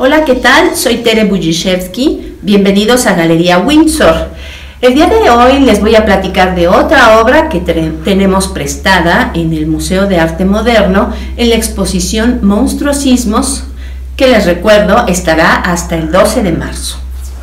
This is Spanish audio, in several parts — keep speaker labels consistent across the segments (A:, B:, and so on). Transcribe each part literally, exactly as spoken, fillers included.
A: Hola, ¿qué tal? Soy Tere Budziszewski. Bienvenidos a Galería Windsor. El día de hoy les voy a platicar de otra obra que tenemos prestada en el Museo de Arte Moderno en la exposición Monstruosismos, que les recuerdo estará hasta el doce de marzo.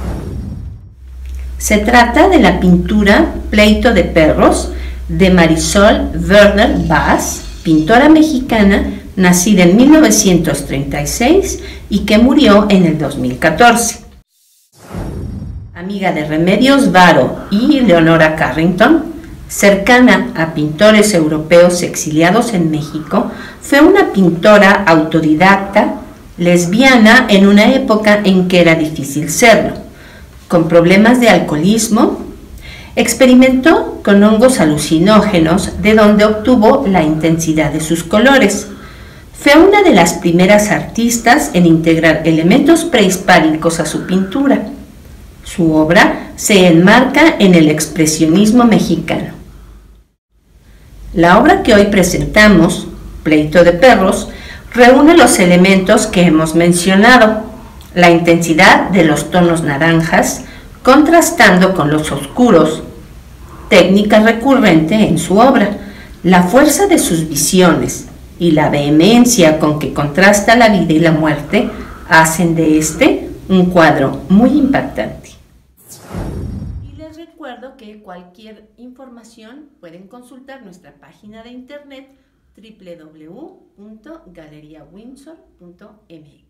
A: Se trata de la pintura Pleito de Perros de Marisol Werner Vaz, pintora mexicana nacida en mil novecientos treinta y seis y que murió en el dos mil catorce. Amiga de Remedios Varo y Leonora Carrington, cercana a pintores europeos exiliados en México, fue una pintora autodidacta, lesbiana en una época en que era difícil serlo, con problemas de alcoholismo. Experimentó con hongos alucinógenos, de donde obtuvo la intensidad de sus colores. Fue una de las primeras artistas en integrar elementos prehispánicos a su pintura. Su obra se enmarca en el expresionismo mexicano. La obra que hoy presentamos, Pleito de Perros, reúne los elementos que hemos mencionado: la intensidad de los tonos naranjas, contrastando con los oscuros, técnica recurrente en su obra, la fuerza de sus visiones y la vehemencia con que contrasta la vida y la muerte hacen de este un cuadro muy impactante. Y les recuerdo que cualquier información pueden consultar nuestra página de internet doble u doble u doble u punto galería windsor punto m x.